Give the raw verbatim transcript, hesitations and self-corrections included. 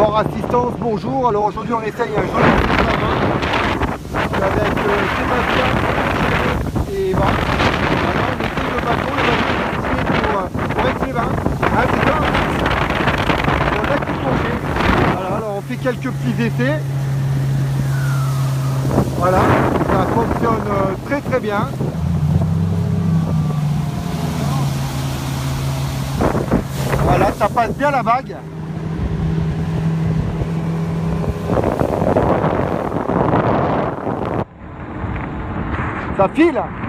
Alors assistance, bonjour. Alors aujourd'hui on essaye un joli film avec euh, Sébastien et Eva. Voilà, on essaye le bateau, le bateau est destiné pour, euh, pour Aix-les-Bains. Hein, c'est ça. On a tout plongé. Voilà, alors on fait quelques petits essais. Voilà, ça fonctionne euh, très très bien. Voilà, ça passe bien la vague. Ça file.